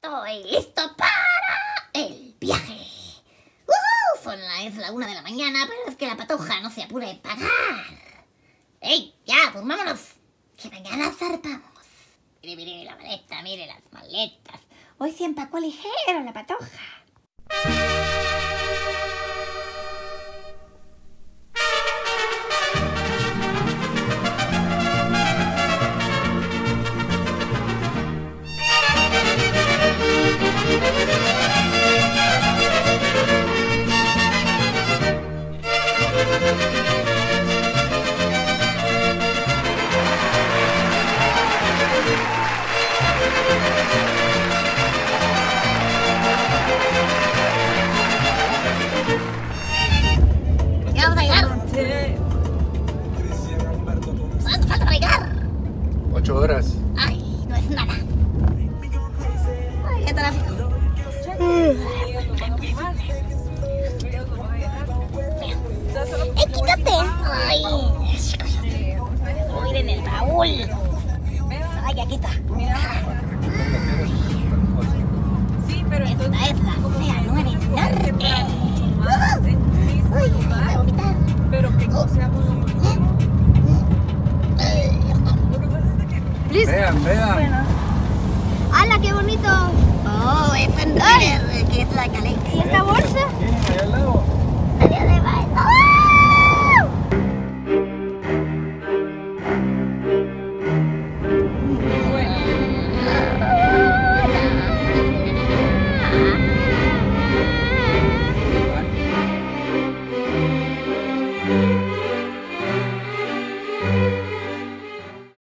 Estoy listo para el viaje. Es la 1 de la mañana, pero es que la patoja no se apura en pagar. ¡Ey, ya, durmámonos! Que mañana zarpamos. Mire la maleta, mire las maletas. Hoy sí empacó ligero la patoja. Ya vamos a llegar. ¿Cuánto falta para llegar? 8 horas. Ay, no es nada. Ay, qué tráfico. Quítate. Ay, voy a ir en el baúl. Ay, aquí está. Sí, pero Esta es la CA9 Norte. Uy, voy a vomitar. Pero que seamos lo que pasa es que Vean. ¡Hala, qué bonito! Oh, es Fender, que es la caleta. ¿Y esta bolsa? Allá al lado.